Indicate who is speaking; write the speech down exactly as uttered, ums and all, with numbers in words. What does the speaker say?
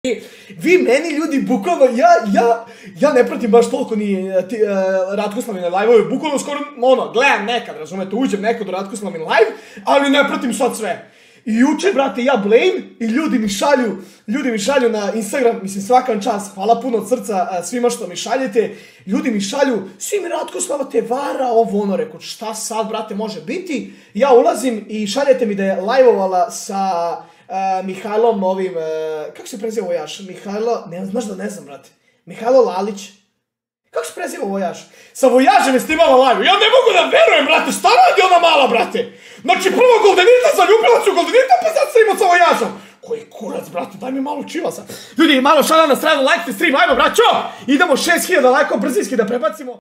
Speaker 1: Vi meni ljudi, bukvalno, ja, ja, ja ne pratim baš toliko ni ti, uh, Ratkoslavine live-ove, bukvalno skoro, ono, gledam nekad, razumete, uđem nekad u Ratkoslavine live, ali ne pratim sad sve. I juče, brate, ja blame i ljudi mi šalju, ljudi mi šalju na Instagram, mislim svakan čas, hvala puno od srca uh, svima što mi šaljete, ljudi mi šalju, svi mi Ratkoslava te vara, ovo ono, rekao, šta sad, brate, može biti? Ja ulazim i šaljete mi da je live-ovala sa... Uh, Mihajlom ovim, uh, kako se preziva vojaš? Mihajlo, ne, znaš da ne znam, brate. Mihajlo Lalić. Kako se preziva vojaš? Sa vojažem je snimala live. Ja ne mogu da verujem, brate, šta radi ona mala, brate? Znači, prvo goldenita, zaljubila su goldenita, pa sad snimao sa vojažom. Koji kurac, brate, daj mi malo čivasa. Ljudi, malo šala na stranu, lajkite stream, ajmo, braćo! Idemo šest hiljada lajkova brzinski da prebacimo.